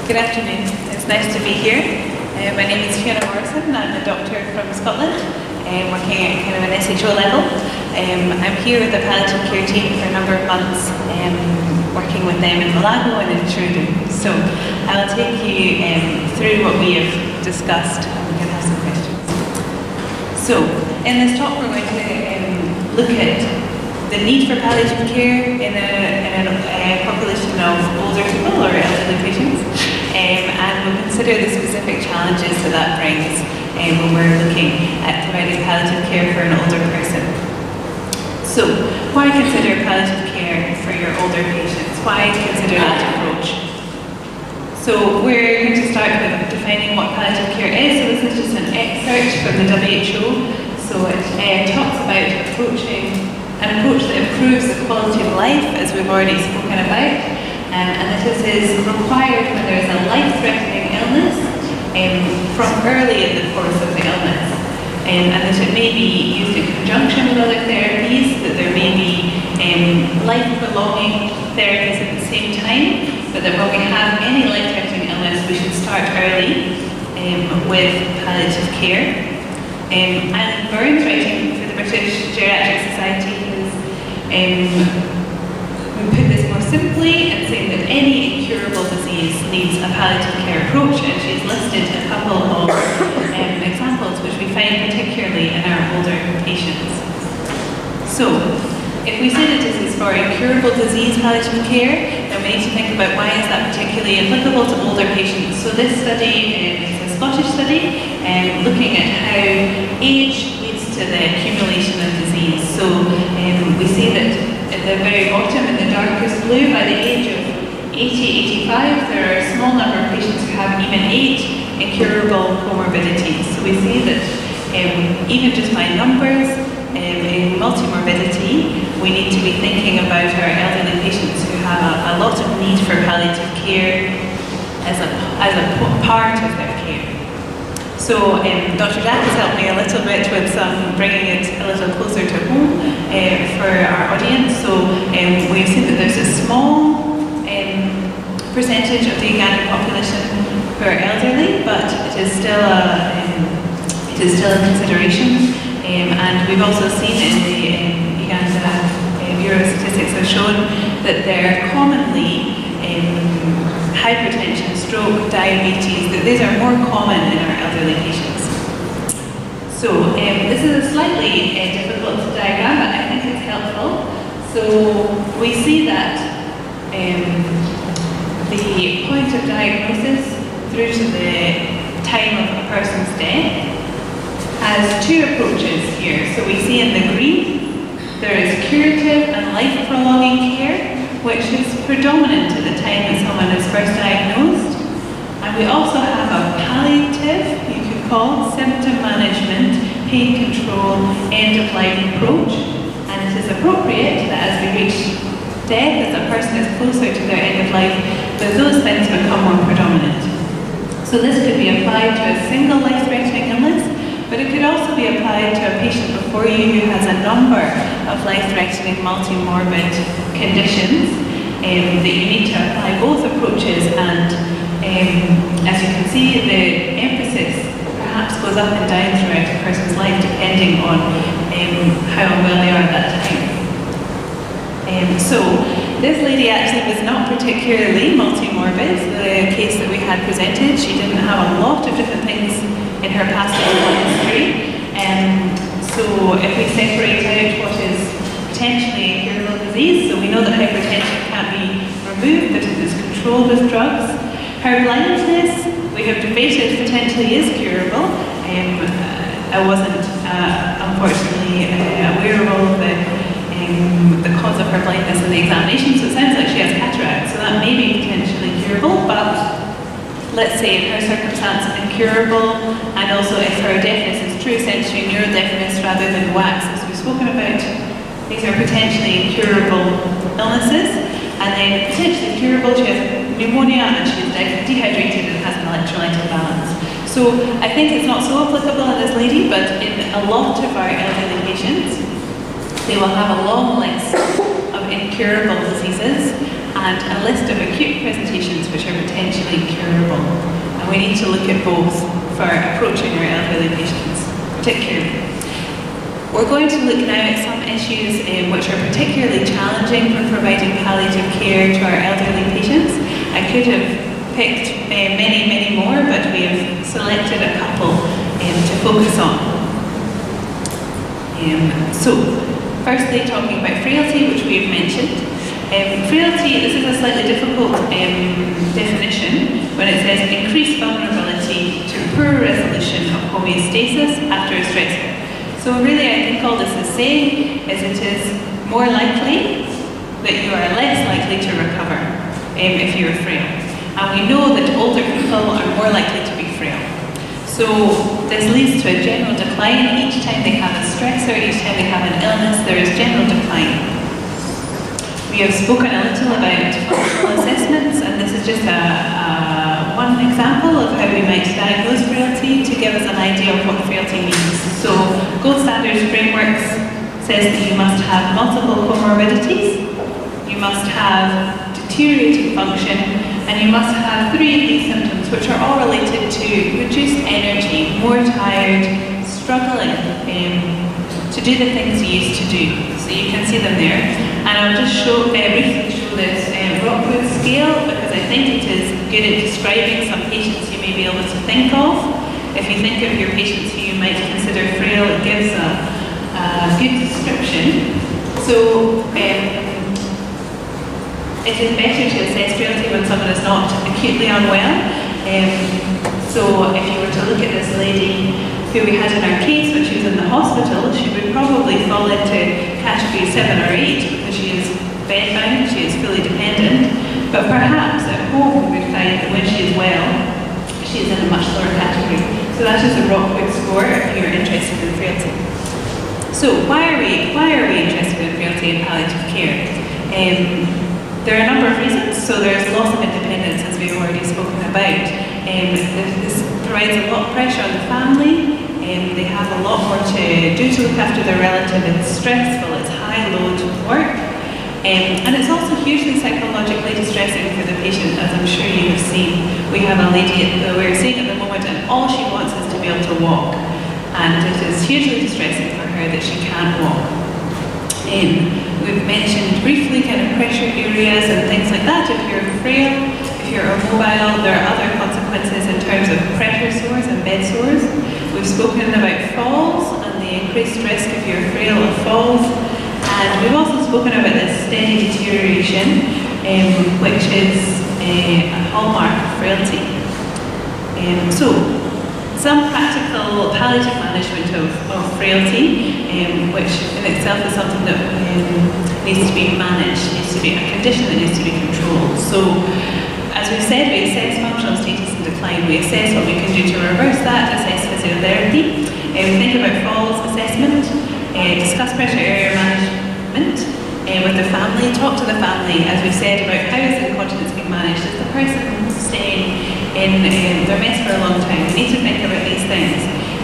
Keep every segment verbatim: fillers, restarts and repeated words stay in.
Good afternoon. It's nice to be here. Uh, my name is Fiona Morrison. I'm a doctor from Scotland, um, working at kind of an S H O level. Um, I'm here with the palliative care team for a number of months, um, working with them in Malago and in Truro. So I'll take you um, through what we have discussed, and we can have some questions. So in this talk, we're going to um, look at the need for palliative care in a, in a, a population of older people or elderly patients, um, and we'll consider the specific challenges that that brings um, when we're looking at providing palliative care for an older person. So, why consider palliative care for your older patients? Why consider that approach? So, we're going to start with defining what palliative care is. So, this is just an excerpt from the W H O. So, it uh, talks about approaching an approach that improves the quality of life, as we've already spoken about, um, and that this is required when there is a life-threatening illness um, from early in the course of the illness, um, and that it may be used in conjunction with other therapies, that there may be um, life-prolonging therapies at the same time, but that when we have any life-threatening illness, we should start early um, with palliative care. Um, Alan Burns, writing for the British Geriatric Society, has um, put this more simply and saying that any incurable disease needs a palliative care approach, and she's listed a couple of um, examples which we find particularly in our older patients. So, if we say that this is for incurable disease palliative care, then we need to think about why is that particularly applicable to older patients. So this study um, is a Scottish study um, looking at how age leads to the accumulation of disease. So um, we see that at the very bottom in the darkest blue, by the age of eighty, eighty-five, there are a small number of patients who have even eight incurable comorbidities. So we see that um, even just by numbers, um, in multimorbidity, we need to be thinking about our elderly patients who have a, a lot of need for palliative care as a, as a part of their care. So um, Doctor Jack has helped me a little bit with some bringing it a little closer to home uh, for our audience. So um, we've seen that there's a small um, percentage of the Ugandan population who are elderly, but it is still a, um, it is still a consideration. Um, and we've also seen in the um, Uganda uh, Bureau of Statistics have shown that they're commonly um, hypertension, stroke, diabetes, that these are more common in our elderly patients. So um, this is a slightly uh, difficult diagram, but I think it's helpful. So we see that um, the point of diagnosis through to the time of a person's death has two approaches here. So we see in the green, there is curative and life-prolonging care, which is predominant at the time that someone is first diagnosed. And we also have a palliative, you could call, symptom management, pain control, end-of-life approach. And it is appropriate that as we reach death, as a person is closer to their end of life, that those things become more predominant. So this could be applied to a single life-threatening illness, but it could also be applied to a patient before you who has a number of life-threatening multi-morbid conditions um, that you need to apply both approaches, and um, as you can see, the emphasis perhaps goes up and down throughout a person's life depending on um, how well they are at that time. Um, so this lady actually was not particularly multi-morbid. The case that we had presented, she didn't have a lot of different things in her past medical history. Um, so if we separate out what is potentially incurable disease, so we know that hypertension can't be removed, but it is controlled with drugs. Her blindness, we have debated, potentially is curable. Um, I wasn't uh, unfortunately uh, aware of all of the, um, the cause of her blindness in the examination, so it sounds like she has cataract, so that may be potentially curable, but let's say in her circumstance incurable, and also if her deafness is true sensory neurodeafness rather than wax, as we've spoken about, these are potentially incurable illnesses. And then potentially curable, she has pneumonia and she is dehydrated and has an electrolyte imbalance. So I think it's not so applicable in this lady, but in a lot of our elderly patients, they will have a long list of incurable diseases and a list of acute presentations which are potentially curable. and we need to look at both for approaching our elderly patients, particularly. We're going to look now at some issues um, which are particularly challenging for providing palliative care to our elderly patients. I could have picked uh, many, many more, but we have selected a couple um, to focus on. Um, so, firstly, talking about frailty, which we've mentioned. Um, frailty, this is a slightly difficult um, definition when it says increased vulnerability to poor resolution of homeostasis after a stress. So really, I think all this is saying is it is more likely that you are less likely to recover um, if you're frail. And we know that older people are more likely to be frail. So this leads to a general decline. Each time they have a stressor, each time they have an illness, there is general decline. We have spoken a little about functional assessments, and this is just a, a one example of how we might diagnose frailty to give us an idea of what frailty means. So, Gold Standards Frameworks says that you must have multiple comorbidities, you must have deteriorating function, and you must have three of these symptoms, which are all related to reduced energy, more tired, struggling um, to do the things you used to do. So you can see them there. And I'll just show, uh, briefly show this uh, Rockwood scale, because I think it is good at describing some patients you may be able to think of. If you think of your patients who you might consider frail, it gives a, a good description. So um, it is better to assess frailty when someone is not acutely unwell. Um, so if you were to look at this lady who we had in our case when she was in the hospital, she would probably fall into category seven or eight because she is bedbound, she is fully dependent. But perhaps at home we would find that when she is well, she is in a much lower category. So that is the Rockwood score if you're interested in frailty. So why are we why are we interested in frailty and palliative care? Um, there are a number of reasons. So there's loss of independence, as we've already spoken about. Um, this provides a lot of pressure on the family. Um, they have a lot more to do to look after their relative. It's stressful, it's high load work. Um, and it's also hugely psychologically distressing for the patient, as I'm sure you have seen. We have a lady that we're seeing at the moment, and all she wants is to be able to walk. And it is hugely distressing for her that she can't walk. Um, we've mentioned briefly kind of pressure areas and things like that. If you're frail, if you're immobile, there are other consequences in terms of pressure sores and bed sores. We've spoken about falls and the increased risk if you're frail of falls. And we've also spoken about this steady deterioration, um, which is a, a hallmark of frailty. Um, so, some practical palliative management of, of frailty, um, which in itself is something that um, needs to be managed, needs to be a condition that needs to be controlled. So, as we've said, we assess functional status and decline. We assess what we can do to reverse that, assess physiotherapy. Uh, we think about falls assessment, uh, discuss pressure area management uh, with the family, talk to the family, as we've said, about how is incontinence being managed. Is the person staying in um, their mess for a long time? We need to think about these things.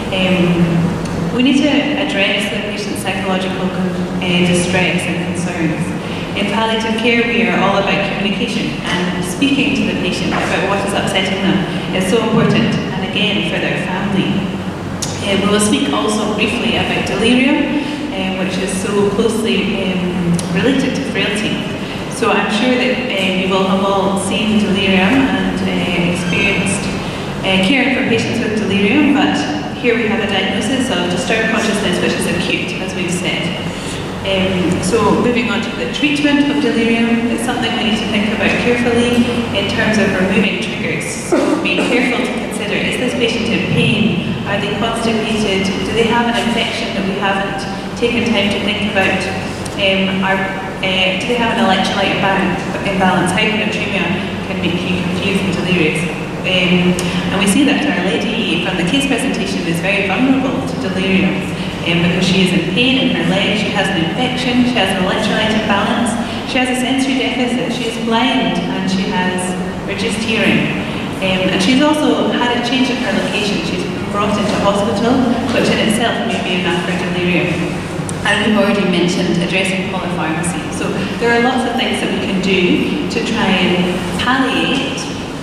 Um, we need to address the patient's psychological uh, distress and concerns. In palliative care, we are all about communication, and speaking to the patient about what is upsetting them is so important, and again, for their family. Uh, we will speak also briefly about delirium, uh, which is so closely um, related to frailty. So I'm sure that uh, you will have all seen delirium and uh, experienced uh, caring for patients with delirium, but here we have a diagnosis of disturbed consciousness, which is acute, as we've said. Um, so moving on to the treatment of delirium, it's something we need to think about carefully in terms of removing triggers. So be careful to consider, is this patient in pain? Are they constipated? Do they have an infection that we haven't taken time to think about? Um, are, uh, do they have an electrolyte imbalance? Hyponatremia can make you confused and delirious. Um, and we see that our lady from the case presentation is very vulnerable to delirium. Um, because she is in pain in her leg, she has an infection, she has an electrolyte imbalance, she has a sensory deficit, she is blind, and she has reduced hearing. Um, and she's also had a change in her location. She's been brought into hospital, which in itself may be enough for delirium. And we've already mentioned addressing polypharmacy. So there are lots of things that we can do to try and palliate, if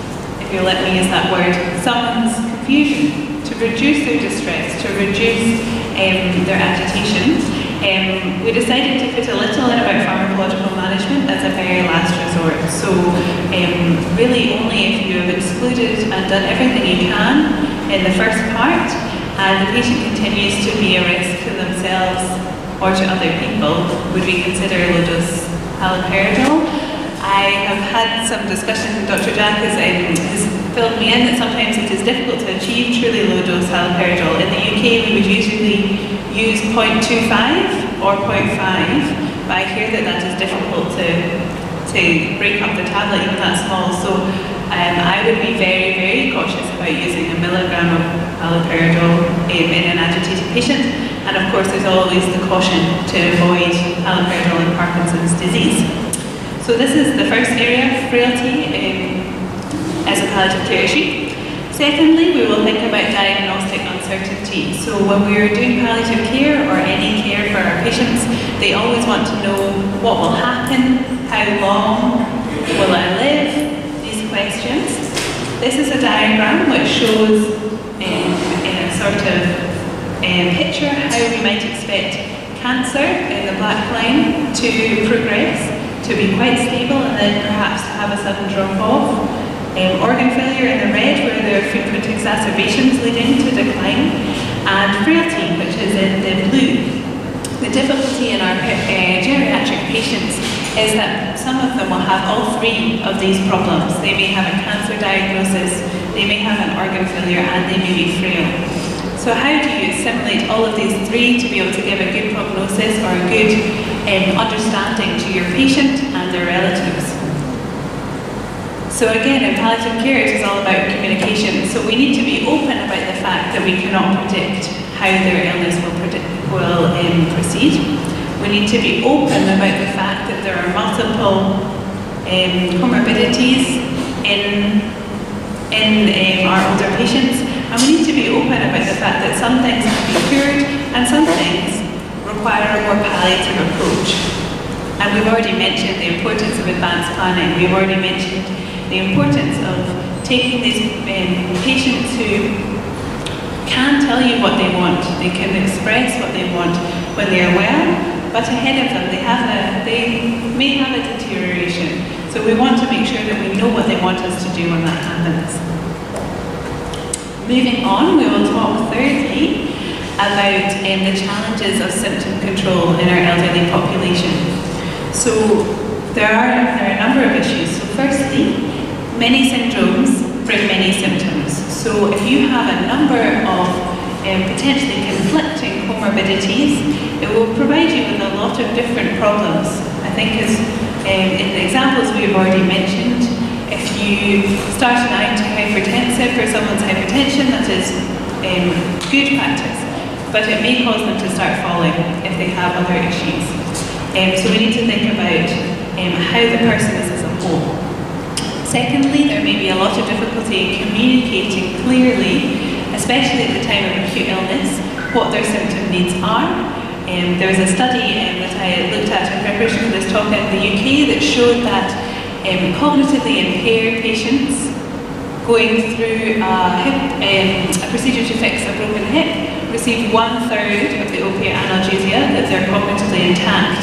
if you'll let me use that word, someone's confusion, to reduce their distress, to reduce um, their agitation. Um, we decided to put a little in about pharmacological management as a very last resort. So um, really only if you have excluded and done everything you can in the first part, and the patient continues to be a risk to themselves or to other people, would we consider low-dose haloperidol. I have had some discussion, Doctor Jack has, um, has filled me in that sometimes it is difficult to achieve truly low-dose haloperidol. In the U K we would usually use zero point two five or zero point five, but I hear that that is difficult to, to break up the tablet even that small, so um, I would be very, very cautious about using a milligram of haloperidol um, in an agitated patient, and of course there's always the caution to avoid haloperidol in Parkinson's disease. So this is the first area, frailty um, as a palliative care issue. Secondly, we will think about diagnostic uncertainty. So when we are doing palliative care or any care for our patients, they always want to know what will happen, how long will I live, these questions. This is a diagram which shows um, in a sort of um, picture how we might expect cancer in the black line to progress, to be quite stable and then perhaps to have a sudden drop off. Um, organ failure in the red, where there are frequent exacerbations leading to decline, and frailty, which is in the blue. The difficulty in our uh, geriatric patients is that some of them will have all three of these problems. They may have a cancer diagnosis, they may have an organ failure, and they may be frail. So how do you assimilate all of these three to be able to give a good prognosis or a good um, understanding to your patient and their relatives? So again, in palliative care, it is all about communication. So we need to be open about the fact that we cannot predict how their illness will, predict, will um, proceed. We need to be open about the fact that there are multiple um, comorbidities in, in um, our older patients. And we need to be open about the fact that some things can be cured and some things require a more palliative approach. And we've already mentioned the importance of advanced planning. We've already mentioned the importance of taking these um, patients who can tell you what they want, they can express what they want when they are well, but ahead of them they have a, they may have a deterioration. So we want to make sure that we know what they want us to do when that happens. Moving on, we will talk thirdly about um, the challenges of symptom control in our elderly population. So there are, there are a number of issues. So firstly, many syndromes bring many symptoms. So if you have a number of um, potentially conflicting comorbidities, it will provide you with a lot of different problems. I think as um, in the examples we've already mentioned, if you start an antihypertensive for someone's hypertension, that is um, good practice, but it may cause them to start falling if they have other issues. Um, so we need to think about um, how the person is as a whole. Secondly, there may be a lot of difficulty in communicating clearly, especially at the time of acute illness, what their symptom needs are. Um, there was a study um, that I looked at in preparation for this talk in the U K that showed that um, cognitively impaired patients going through a, hip, um, a procedure to fix a broken hip receive one third of the opiate analgesia that their cognitively intact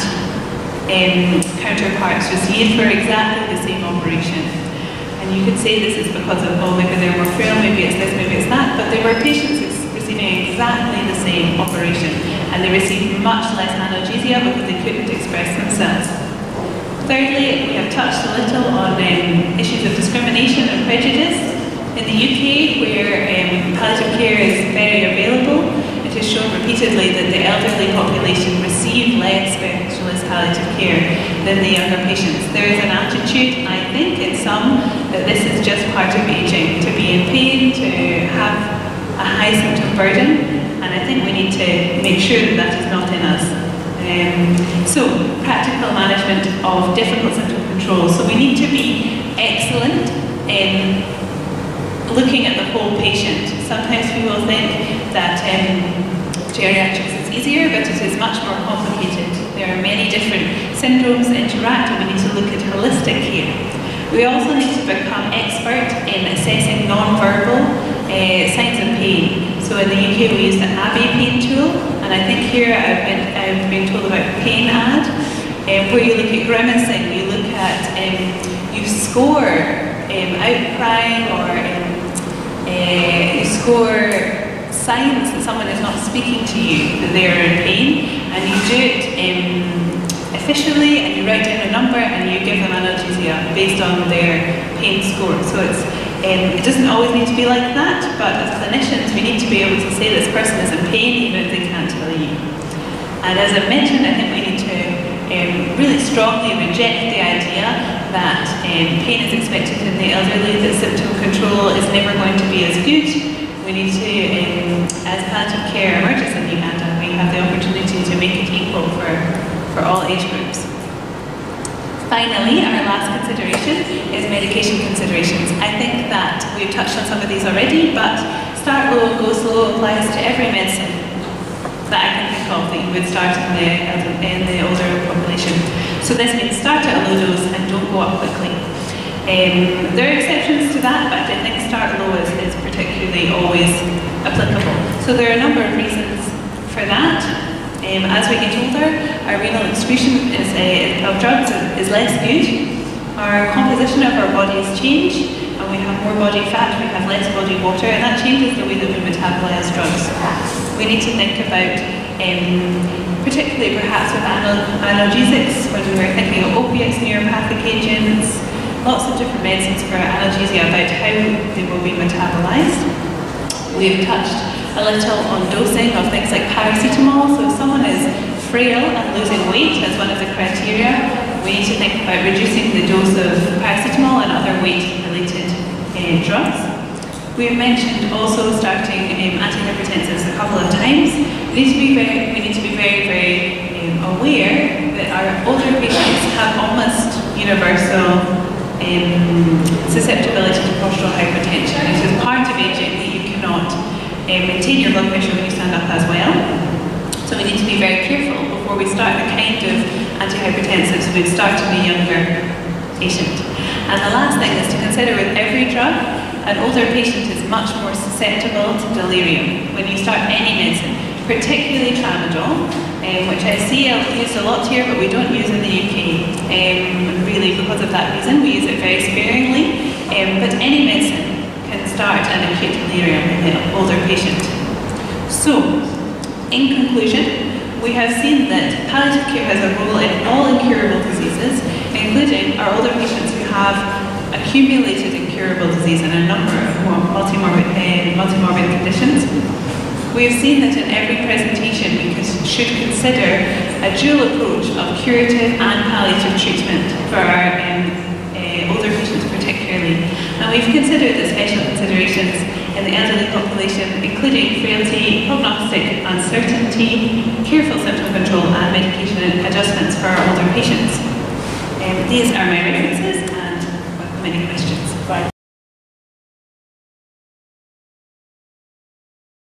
um, counterparts receive for exactly the same operation. And you could say this is because of, oh, maybe they're more frail, maybe it's this, maybe it's that, but there were patients receiving exactly the same operation, and they received much less analgesia because they couldn't express themselves. Thirdly, we have touched a little on um, issues of discrimination and prejudice. In the U K, where um, palliative care is very available, it is shown repeatedly that the elderly population receive less specialist palliative care than the younger patients. There is an attitude, I think, in some, that this is just part of aging, to be in pain, to have a high symptom burden, and I think we need to make sure that that is not in us. Um, so, practical management of difficult symptom control. So we need to be excellent in looking at the whole patient. Sometimes people think that um, geriatrics is easier, but it is much more complicated. There are many different syndromes that interact, and we need to look at holistic care. We also need to become expert in assessing non-verbal uh, signs of pain. So in the U K we use the Abbey pain tool, and I think here I've been, I've been told about Pain Ad, um, where you look at grimacing, you look at, um, you score um, outcrying, or um, uh, you score signs that someone is not speaking to you, that they are in pain, and you do it um, officially, and you write down a number and you give them analgesia based on their pain score. So it's, um, it doesn't always need to be like that, but as clinicians we need to be able to say this person is in pain even if they can't tell you. And as I mentioned, I think we need to um, really strongly reject the idea that um, pain is expected in the elderly, that symptom control is never going to be as good. We need to, um, as palliative care emerges in Uganda, we have the opportunity to make it equal for, for all age groups. Finally, our last consideration is medication considerations. I think that we've touched on some of these already, but start low, go slow applies to every medicine that I can think of that you would start in the, in the older population. So this means start at a low dose and don't go up quickly. Um, there are exceptions to that, but I think start low is, is particularly always applicable. So there are a number of reasons for that. Um, as we get older, our renal excretion is, uh, of drugs is less good. Our composition of our bodies change, and we have more body fat, we have less body water, and that changes the way that we metabolize drugs. We need to think about, um, particularly perhaps with anal analgesics, when we're thinking of opiates, neuropathic agents, lots of different medicines for analgesia about how they will be metabolized. We've touched a little on dosing of things like paracetamol. So if someone is frail and losing weight as one of the criteria, we need to think about reducing the dose of paracetamol and other weight-related uh, drugs. We've mentioned also starting um, antihypertensives a couple of times. We need to be very, we need to be very, very um, aware that our older patients have almost universal Um, susceptibility to postural hypertension. It is part of aging that you cannot um, maintain your blood pressure when you stand up as well. So we need to be very careful before we start the kind of antihypertensives we start in a younger patient. And the last thing is to consider with every drug, an older patient is much more susceptible to delirium when you start any medicine, particularly tramadol, um, which I see used a lot here, but we don't use in the U K. Um, really, because of that reason, we use it very sparingly. Um, but any medicine can start an acute delirium in the older patient. So, in conclusion, we have seen that palliative care has a role in all incurable diseases, including our older patients who have accumulated incurable disease and a number of multimorbid, uh, multimorbid conditions. We have seen that in every presentation we should consider a dual approach of curative and palliative treatment for our um, uh, older patients particularly. And we've considered the special considerations in the elderly population, including frailty, prognostic uncertainty, careful symptom control and medication adjustments for our older patients. Um, these are my references, and welcome any questions.